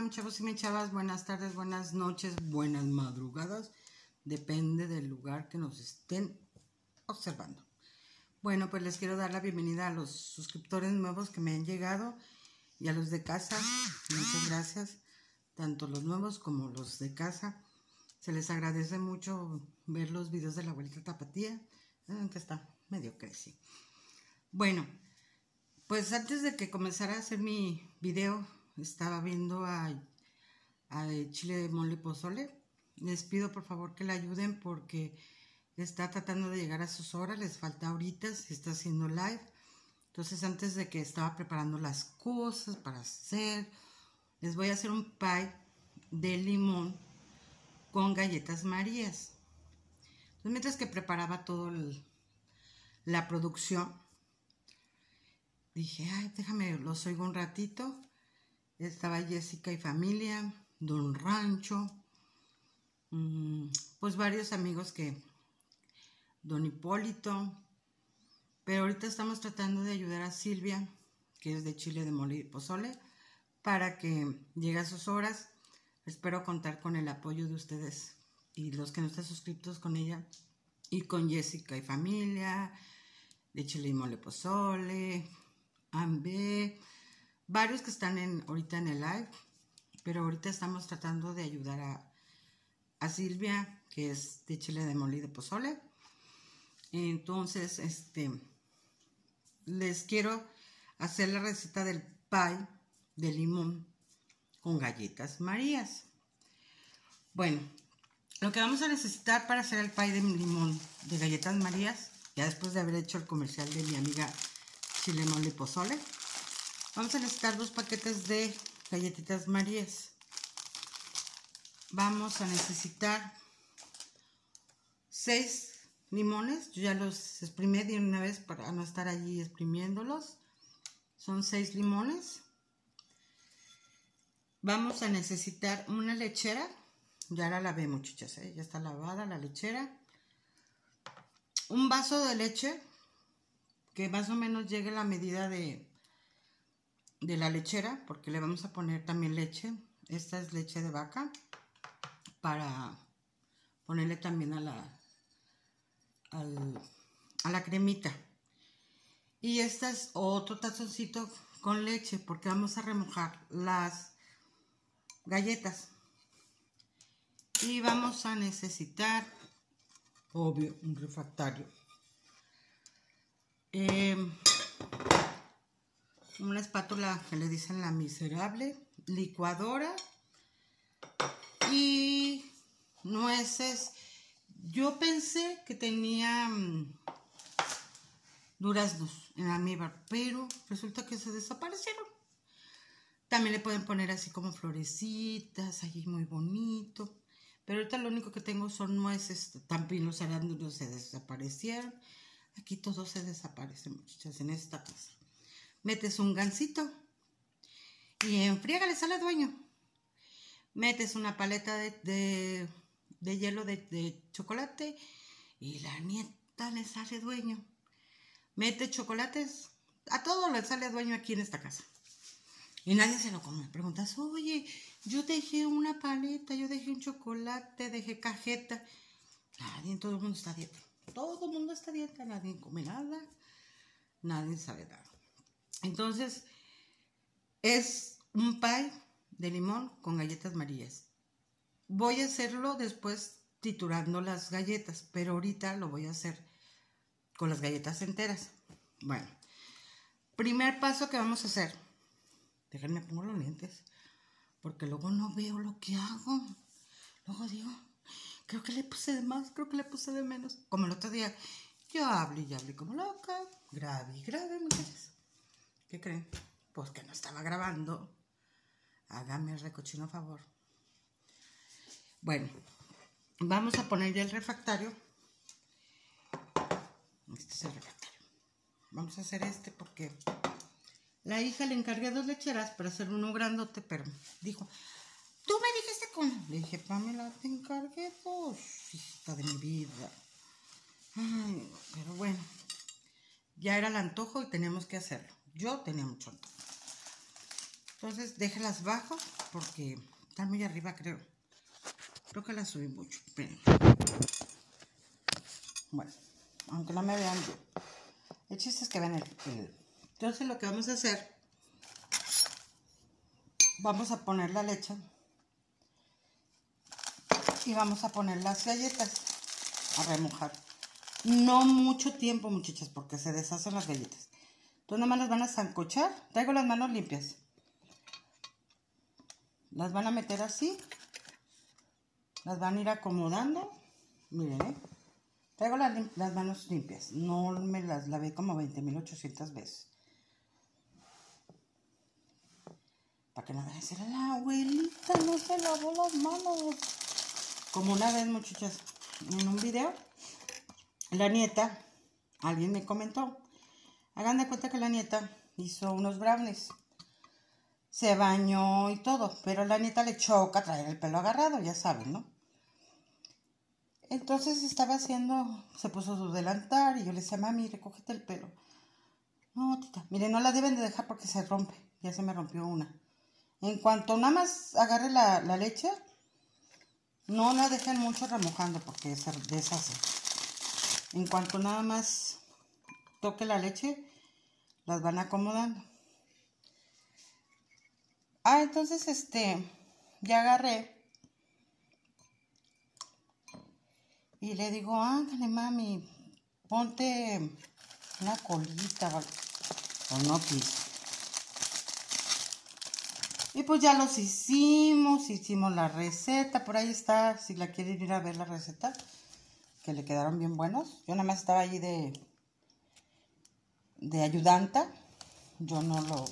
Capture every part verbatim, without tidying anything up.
están, chavos y mis chavas? Buenas tardes, buenas noches, buenas madrugadas. Depende del lugar que nos estén observando. Bueno, pues les quiero dar la bienvenida a los suscriptores nuevos que me han llegado y a los de casa. Muchas gracias, tanto los nuevos como los de casa. Se les agradece mucho ver los videos de la abuelita Tapatía, que está medio creci. Bueno, pues antes de que comenzara a hacer mi video, estaba viendo a, a chile de mole y pozole. Les pido por favor que la ayuden porque está tratando de llegar a sus horas, les falta ahorita, se está haciendo live. Entonces antes de que estaba preparando las cosas para hacer, les voy a hacer un pie de limón con galletas Marías. Entonces mientras que preparaba todo el, la producción, dije, ay, déjame, los oigo un ratito. Estaba Jessica y familia, Don Rancho, mmm, pues varios amigos que, Don Hipólito, pero ahorita estamos tratando de ayudar a Silvia, que es de chile de mole y pozole, para que llegue a sus horas. Espero contar con el apoyo de ustedes y los que no están suscritos con ella, y con Jessica y familia, de chile y mole pozole, Ambe, varios que están en, ahorita en el live, pero ahorita estamos tratando de ayudar a, a Silvia, que es de chile de mole y de pozole. Entonces, este, les quiero hacer la receta del pie de limón con galletas Marías. Bueno, lo que vamos a necesitar para hacer el pie de limón de galletas Marías, ya después de haber hecho el comercial de mi amiga chile, mole y pozole, vamos a necesitar dos paquetes de galletitas Marías. Vamos a necesitar seis limones. Yo ya los exprimí de una vez para no estar allí exprimiéndolos. Son seis limones. Vamos a necesitar una lechera. Ya la lavé, muchachas, ¿eh? Ya está lavada la lechera. Un vaso de leche que más o menos llegue a la medida de de la lechera, porque le vamos a poner también leche. Esta es leche de vaca, para ponerle también a la al, a la cremita. Y este es otro tazoncito con leche, porque vamos a remojar las galletas. Y vamos a necesitar, obvio, un refractario, eh, una espátula que le dicen la miserable, licuadora y nueces. Yo pensé que tenía mmm, duraznos en almíbar, pero resulta que se desaparecieron. También le pueden poner así como florecitas, allí muy bonito. Pero ahorita lo único que tengo son nueces. También los arándanos se desaparecieron. Aquí todo se desaparece, muchachas, en esta casa. Metes un gansito y enfriégale, sale dueño. Metes una paleta de, de, de hielo de, de chocolate y la nieta le sale dueño. Mete chocolates, a todo le sale dueño aquí en esta casa. Y nadie se lo come. Preguntas, oye, yo dejé una paleta, yo dejé un chocolate, dejé cajeta. Nadie, todo el mundo está a dieta. Todo el mundo está a dieta, nadie come nada, nadie sabe nada. Entonces, es un pie de limón con galletas Marías. Voy a hacerlo después triturando las galletas, pero ahorita lo voy a hacer con las galletas enteras. Bueno, primer paso que vamos a hacer. Déjenme pongo los lentes, porque luego no veo lo que hago. Luego digo, creo que le puse de más, creo que le puse de menos. Como el otro día, yo hablé y hablé como loca. Grave y grave, muchachos. ¿Qué creen? Pues que no estaba grabando. Háganme el recochino favor. Bueno, vamos a poner ya el refractario. Este es el refractario. Vamos a hacer este porque la hija le encargué dos lecheras para hacer uno grandote, pero dijo, tú me dijiste con... Le dije, Pamela, te encargué dos, hijita de mi vida. Ay, pero bueno, ya era el antojo y teníamos que hacerlo. Yo tenía mucho antojo. Entonces déjenlas bajo porque están muy arriba, creo. Creo que las subí mucho. Pero... bueno, aunque no me vean bien. El chiste es que vean el, el... Entonces lo que vamos a hacer, vamos a poner la leche y vamos a poner las galletas a remojar. No mucho tiempo, muchachas, porque se deshacen las galletas. Entonces nada más las van a sancochar. Traigo las manos limpias. Las van a meter así. Las van a ir acomodando. Miren, ¿eh? Traigo las, las manos limpias. No me las lavé como veinte mil ochocientas veces. Para que no me decir, la abuelita no se lavó las manos. Como una vez, muchachas, en un video, la nieta, alguien me comentó, hagan de cuenta que la nieta hizo unos brownies. Se bañó y todo, pero la nieta le choca traer el pelo agarrado, ya saben, ¿no? Entonces estaba haciendo, se puso su delantal y yo le decía, mami, recógete el pelo. No, tita, mire, no la deben de dejar porque se rompe. Ya se me rompió una. En cuanto nada más agarre la, la leche, no la dejen mucho remojando porque se deshace. En cuanto nada más toque la leche, las van acomodando. Ah, entonces este, ya agarré. Y le digo, ándale, mami, ponte una colita o no quise. Y pues ya los hicimos, hicimos la receta, por ahí está, si la quieren ir a ver la receta, que le quedaron bien buenos. Yo nada más estaba allí de, de ayudanta, yo no lo,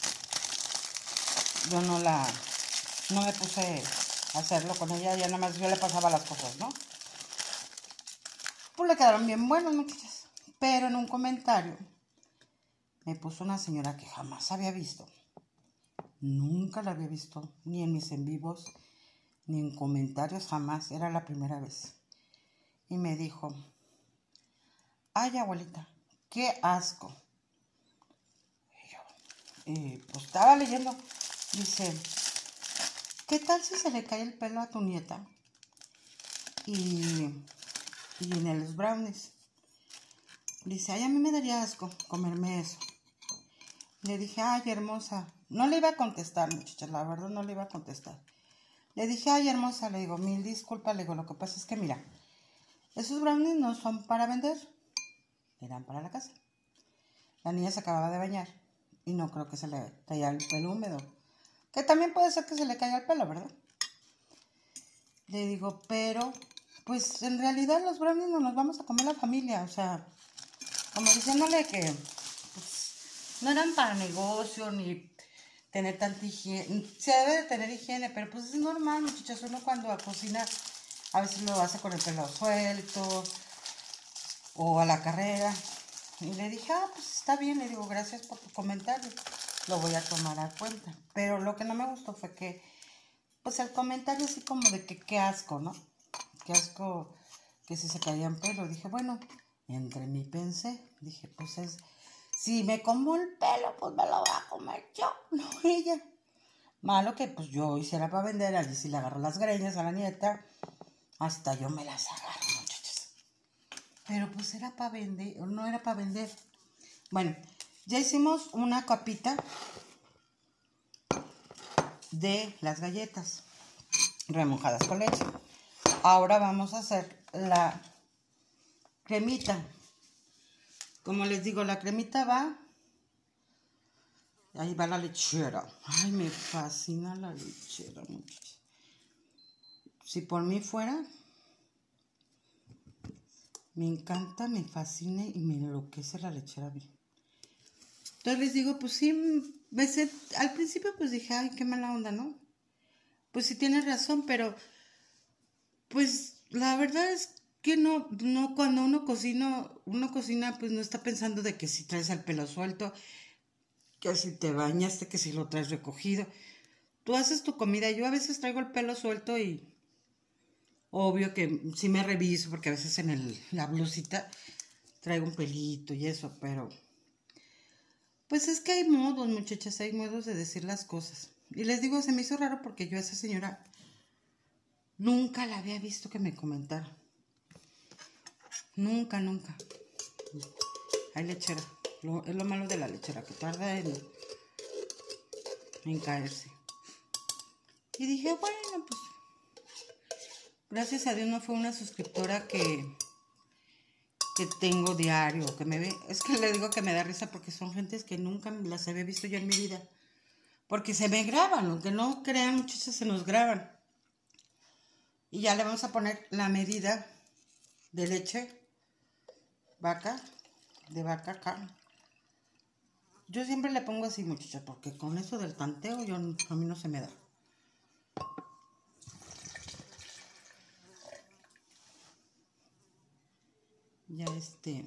yo no la, no me puse a hacerlo con ella, ya nada más yo le pasaba las cosas, ¿no? Pues le quedaron bien buenos, muchachas. Pero en un comentario me puso una señora que jamás había visto. Nunca la había visto, ni en mis en vivos, ni en comentarios, jamás. Era la primera vez. Y me dijo, ay, abuelita, qué asco. Y yo, y pues estaba leyendo. Dice, ¿qué tal si se le cae el pelo a tu nieta? Y... y en los brownies. Dice, ay, a mí me daría asco comerme eso. Le dije, ay, hermosa. No le iba a contestar, muchachas, la verdad no le iba a contestar. Le dije, ay, hermosa, le digo, mil disculpas, le digo, lo que pasa es que, mira, esos brownies no son para vender, eran para la casa. La niña se acababa de bañar y no creo que se le caiga el pelo húmedo. Que también puede ser que se le caiga el pelo, ¿verdad? Le digo, pero... pues en realidad los brownies no nos vamos a comer la familia, o sea, como diciéndole que pues, no eran para negocio ni tener tanta higiene. Se debe de tener higiene, pero pues es normal, muchachos, uno cuando cocina a veces lo hace con el pelo suelto o a la carrera. Y le dije, ah, pues está bien, le digo, gracias por tu comentario, lo voy a tomar a cuenta. Pero lo que no me gustó fue que, pues el comentario así como de que qué asco, ¿no? Qué asco que si se caían pelo. Dije, bueno, entre mí pensé, dije, pues es, si me como el pelo, pues me lo voy a comer yo, no ella. Malo que pues yo hiciera para vender, allí si le agarro las greñas a la nieta, hasta yo me las agarro, muchachos. Pero pues era para vender, o no era para vender. Bueno, ya hicimos una capita de las galletas remojadas con leche. Ahora vamos a hacer la cremita. Como les digo, la cremita va... ahí va la lechera. Ay, me fascina la lechera, muchachos. Si por mí fuera, me encanta, me fascina y me enloquece la lechera. Entonces les digo, pues sí, me sé, al principio pues dije, ay, qué mala onda, ¿no? Pues sí tienes razón, pero... pues la verdad es que no, no, cuando uno cocina, uno cocina, pues no está pensando de que si traes el pelo suelto, que si te bañaste, que si lo traes recogido. Tú haces tu comida, yo a veces traigo el pelo suelto y obvio que sí me reviso, porque a veces en el, la blusita traigo un pelito y eso, pero Pues es que hay modos, muchachas, hay modos de decir las cosas. Y les digo, se me hizo raro porque yo a esa señora nunca la había visto que me comentara. Nunca, nunca. Hay lechera. Lo, es lo malo de la lechera, que tarda en, en caerse. Y dije, bueno, pues gracias a Dios no fue una suscriptora que, que tengo diario, que me ve. Es que le digo que me da risa porque son gentes que nunca las había visto yo en mi vida. Porque se me graban, aunque no crean, muchachos, se nos graban. Y ya le vamos a poner la medida de leche vaca, de vaca acá. Yo siempre le pongo así, muchachos, porque con eso del tanteo yo, a mí no se me da. Ya este...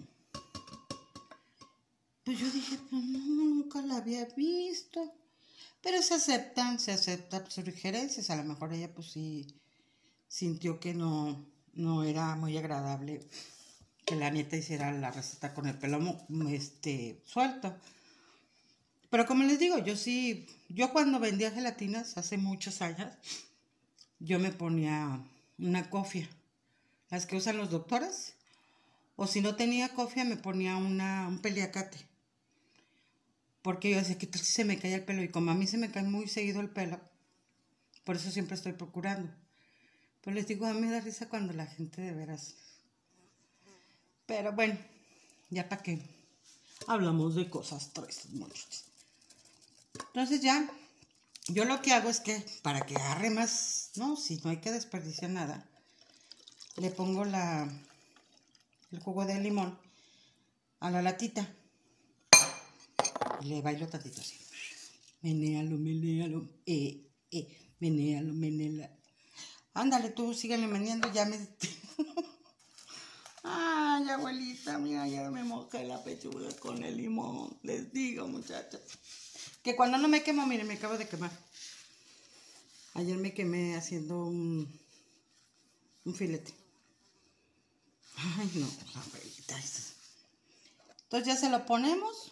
Pues yo dije, pues no, nunca la había visto. Pero se aceptan, se aceptan sugerencias. A lo mejor ella pues sí sintió que no, no era muy agradable que la nieta hiciera la receta con el pelo este, suelto. Pero como les digo, yo sí, yo cuando vendía gelatinas hace muchos años, yo me ponía una cofia, las que usan los doctores. O si no tenía cofia, me ponía una, un peliacate. Porque yo decía, que tal si se me cae el pelo. Y como a mí se me cae muy seguido el pelo, por eso siempre estoy procurando. Pero les digo, a mí me da risa cuando la gente de veras... Pero bueno, ya para qué hablamos de cosas tristes, muchachos. Entonces ya, yo lo que hago es que, para que agarre más, no, si no hay que desperdiciar nada, le pongo la, el jugo de limón a la latita. Y le bailo tantito así. Menéalo, menéalo, eh, eh, menéalo, menéalo. Ándale tú, síguele meneando, ya me... Ay, abuelita, mira, ya me mojé la pechuga con el limón. Les digo, muchachos, que cuando no me quemo, miren, me acabo de quemar. Ayer me quemé haciendo un, un filete. Ay, no, abuelita. Entonces ya se lo ponemos.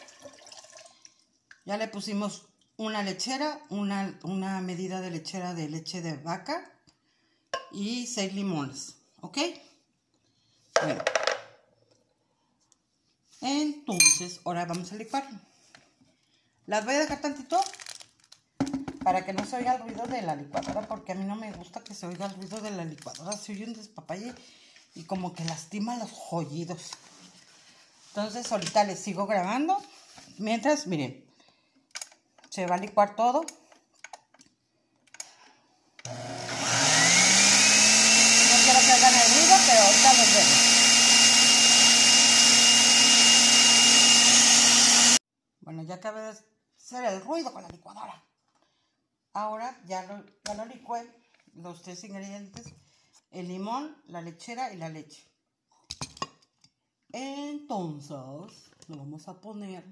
Ya le pusimos una lechera, una, una medida de lechera de leche de vaca y seis limones, ¿ok? Bueno. Entonces, ahora vamos a licuarlo. Las voy a dejar tantito para que no se oiga el ruido de la licuadora, porque a mí no me gusta que se oiga el ruido de la licuadora. Se oye un despapalle y como que lastima los joyidos. Entonces, ahorita les sigo grabando. Mientras, miren, se va a licuar todo. No quiero que hagan el ruido, pero ahorita los vemos. Bueno, ya acabé de hacer el ruido con la licuadora. Ahora ya lo, ya lo licué, los tres ingredientes, el limón, la lechera y la leche. Entonces, lo vamos a poner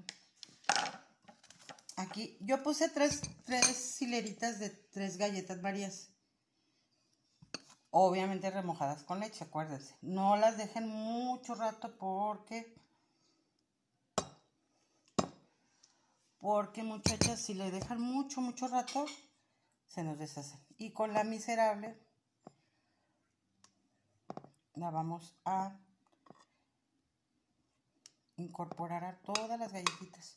aquí. Yo puse tres, tres hileritas de tres galletas Marías. Obviamente remojadas con leche, acuérdense. No las dejen mucho rato porque... Porque, muchachas, si le dejan mucho, mucho rato, se nos deshacen. Y con la miserable la vamos a incorporar a todas las galletitas.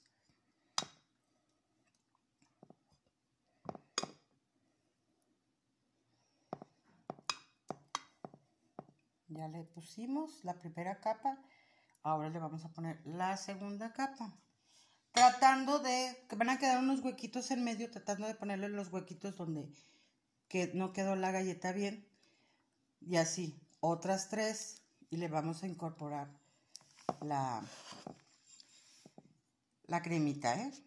Ya le pusimos la primera capa. Ahora le vamos a poner la segunda capa. Tratando de, que van a quedar unos huequitos en medio, tratando de ponerle los huequitos donde que no quedó la galleta bien. Y así, otras tres. Y le vamos a incorporar la, la cremita, ¿eh?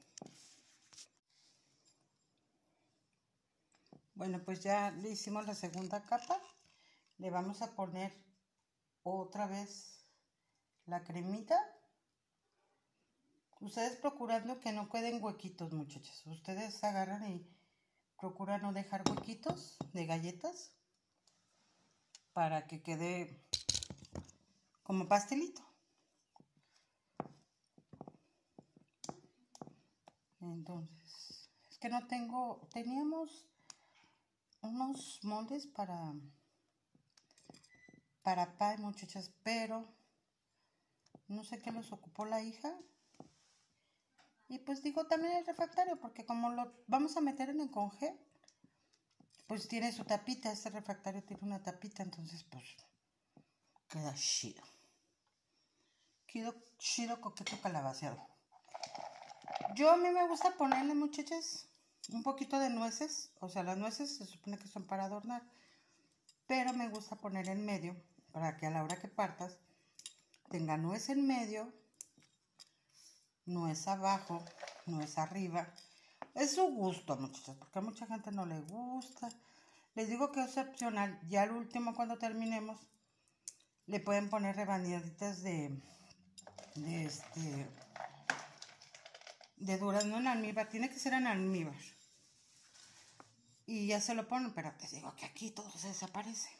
Bueno, pues ya le hicimos la segunda capa. Le vamos a poner otra vez la cremita. Ustedes procurando que no queden huequitos, muchachos. Ustedes agarran y procuran no dejar huequitos de galletas para que quede como pastelito. Entonces, es que no tengo, teníamos unos moldes para, para pie, muchachas, pero no sé qué los ocupó la hija. Y pues digo también el refractario, porque como lo vamos a meter en el congé, pues tiene su tapita, este refractario tiene una tapita, entonces pues queda chido. Quedó chido, coqueto, calabaceado. Yo a mí me gusta ponerle, muchachas, un poquito de nueces. O sea, las nueces se supone que son para adornar, pero me gusta poner en medio para que a la hora que partas tenga nuez en medio, nuez abajo, nuez arriba. Es su gusto, muchachas, porque a mucha gente no le gusta. Les digo que es opcional. Ya al último, cuando terminemos, le pueden poner rebanaditas de, de este, de durazno en almíbar. Tiene que ser en almíbar. Y ya se lo ponen, pero te digo que aquí todo se desaparece.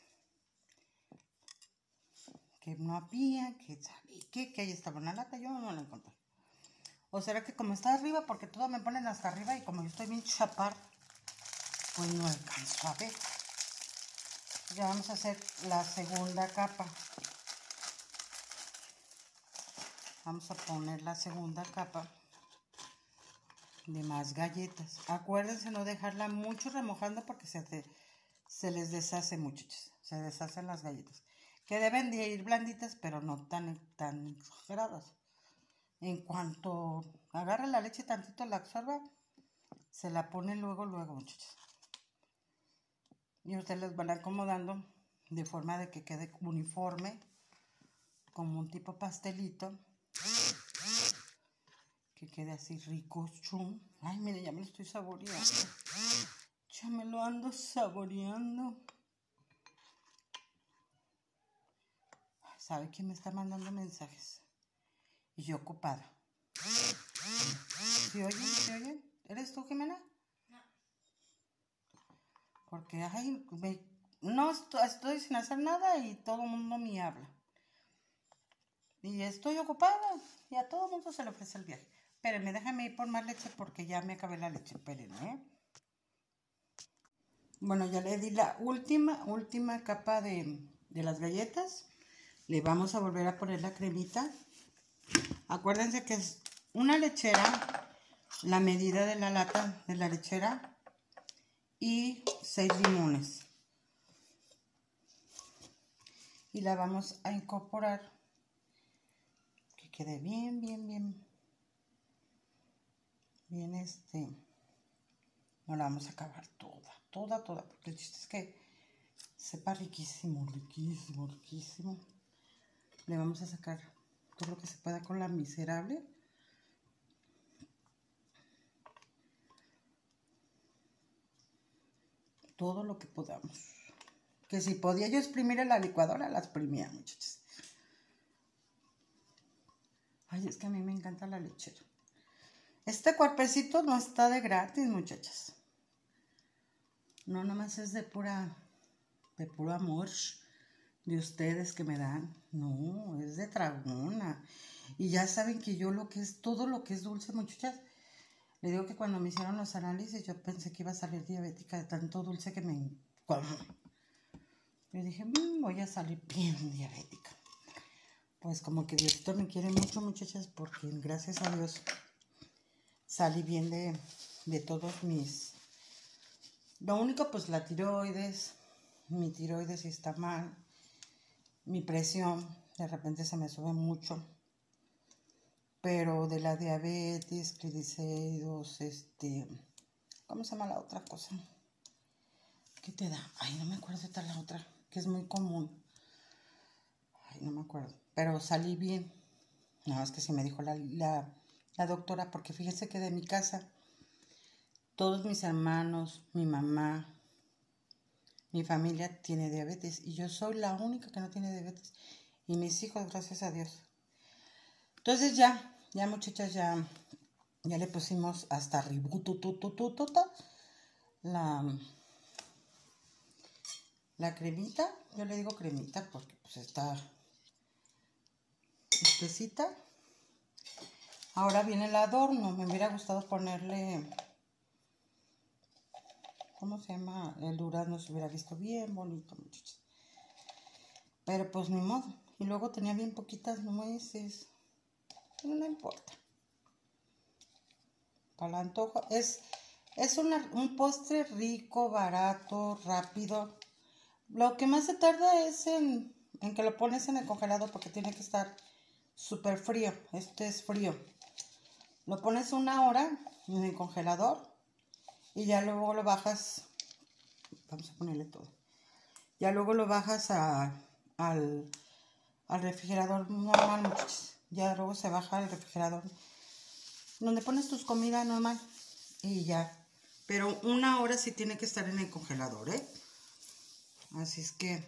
Que no había, que sabe que, que ahí estaba una lata, yo no la encontré. O será que como está arriba, porque todo me ponen hasta arriba y como yo estoy bien chapar, pues no alcanzo a ver. Ya vamos a hacer la segunda capa. Vamos a poner la segunda capa de más galletas. Acuérdense no dejarla mucho remojando porque se, te, se les deshace, muchachos. Se deshacen las galletas. Que deben de ir blanditas, pero no tan, tan exageradas. En cuanto agarre la leche tantito, la absorba, se la pone luego, luego, muchachos. Y ustedes les van acomodando de forma de que quede uniforme, como un tipo pastelito. Que quede así rico, chum. Ay, miren, ya me lo estoy saboreando. Ya me lo ando saboreando. ¿Sabe quién me está mandando mensajes? Y yo ocupada. ¿Se oyen? ¿Se oyen? ¿Eres tú, Jimena? No. Porque, ay, me, no estoy, estoy sin hacer nada y todo el mundo me habla. Y estoy ocupada y a todo el mundo se le ofrece el viaje. Espérenme, déjame ir por más leche porque ya me acabé la leche. Espérenme, ¿eh? Bueno, ya le di la última, última capa de, de las galletas. Le vamos a volver a poner la cremita. Acuérdense que es una lechera, la medida de la lata de la lechera y seis limones. Y la vamos a incorporar. Que quede bien, bien, bien. Bien, este. No la vamos a acabar toda, toda, toda. Porque el chiste es que sepa riquísimo, riquísimo, riquísimo. Le vamos a sacar todo lo que se pueda con la miserable. Todo lo que podamos. Que si podía yo exprimir en la licuadora, la exprimía, muchachos. Ay, es que a mí me encanta la lechera. Este cuerpecito no está de gratis, muchachas. No, nomás es de pura, de puro amor de ustedes que me dan. No, es de tragona. Y ya saben que yo lo que es, todo lo que es dulce, muchachas. Le digo que cuando me hicieron los análisis, yo pensé que iba a salir diabética de tanto dulce que me como. Yo dije, mmm, voy a salir bien diabética. Pues como que Diosito me quiere mucho, muchachas, porque gracias a Dios salí bien de, de todos mis... Lo único, pues la tiroides, mi tiroides sí está mal, mi presión de repente se me sube mucho, pero de la diabetes, triglicéridos, este, ¿cómo se llama la otra cosa? ¿Qué te da? Ay, no me acuerdo de tal la otra, que es muy común. Ay, no me acuerdo, pero salí bien. Nada más que sí me dijo la, la, la doctora, porque fíjese que de mi casa, todos mis hermanos, mi mamá, mi familia tiene diabetes y yo soy la única que no tiene diabetes. Y mis hijos, gracias a Dios. Entonces ya, ya muchachas, ya, ya le pusimos hasta ributututututota la, la cremita. Yo le digo cremita porque pues está espesita. Ahora viene el adorno. Me hubiera gustado ponerle, ¿cómo se llama? El durazno se hubiera visto bien bonito, muchachos. Pero pues ni modo. Y luego tenía bien poquitas nueces. Pero no importa. Para el antojo. Es, es una, un postre rico, barato, rápido. Lo que más se tarda es en, en que lo pones en el congelador porque tiene que estar súper frío. Este es frío. Lo pones una hora en el congelador y ya luego lo bajas. Vamos a ponerle todo. Ya luego lo bajas a, al, al refrigerador normal, muchachos. Ya luego se baja al refrigerador donde pones tus comidas normal y ya. Pero una hora sí tiene que estar en el congelador, ¿eh? Así es que,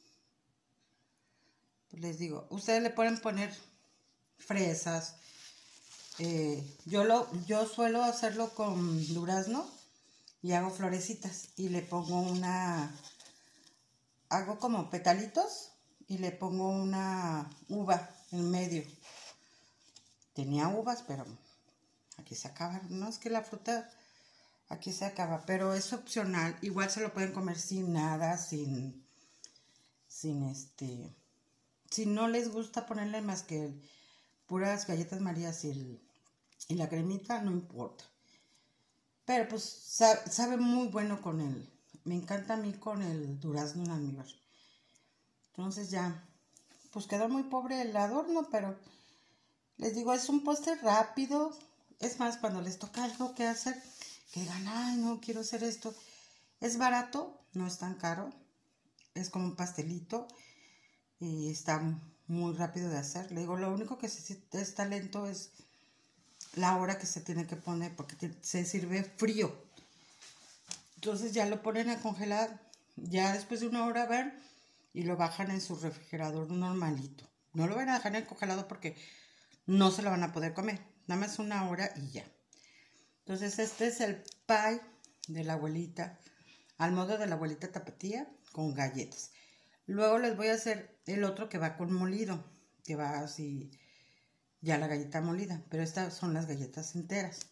pues les digo, ustedes le pueden poner fresas. Eh, yo, lo, yo suelo hacerlo con durazno y hago florecitas y le pongo una, hago como petalitos y le pongo una uva en medio. Tenía uvas, pero aquí se acaba. No es que la fruta aquí se acaba, pero es opcional. Igual se lo pueden comer sin nada, sin, sin este, si no les gusta ponerle más que puras galletas marías y, el, y la cremita, no importa. Pero pues sabe, sabe muy bueno con él. Me encanta a mí con el durazno en almíbar. Entonces ya, pues quedó muy pobre el adorno, pero les digo, es un postre rápido. Es más, cuando les toca algo que hacer, que digan, ay, no, quiero hacer esto. Es barato, no es tan caro. Es como un pastelito y está muy rápido de hacer. Le digo, lo único que se, está lento es la hora que se tiene que poner porque te, se sirve frío. Entonces ya lo ponen a congelar. Ya después de una hora van y lo bajan en su refrigerador normalito. No lo van a dejar en el congelador porque no se lo van a poder comer. Nada más una hora y ya. Entonces este es el pie de la abuelita, al modo de la abuelita tapatía, con galletas. Luego les voy a hacer el otro que va con molido, que va así, ya la galleta molida, pero estas son las galletas enteras.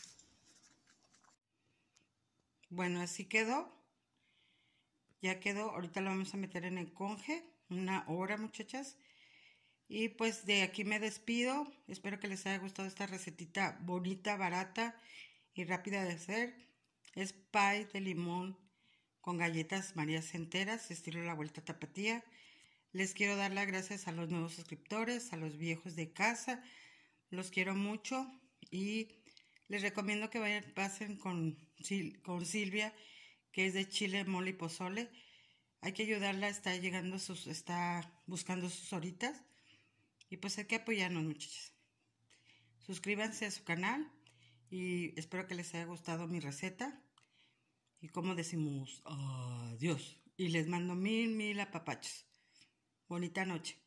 Bueno, así quedó. Ya quedó. Ahorita lo vamos a meter en el conge, una hora, muchachas. Y pues de aquí me despido. Espero que les haya gustado esta recetita bonita, barata y rápida de hacer. Es pie de limón con galletas marías enteras, estilo la vuelta tapatía. Les quiero dar las gracias a los nuevos suscriptores, a los viejos de casa. Los quiero mucho y les recomiendo que vayan, pasen con, con Silvia, que es de chile, mole y pozole. Hay que ayudarla, está llegando sus, está buscando sus horitas. Y pues hay que apoyarnos, muchachos. Suscríbanse a su canal y espero que les haya gustado mi receta. Y como decimos, adiós. Y les mando mil, mil apapachos. Bonita noche.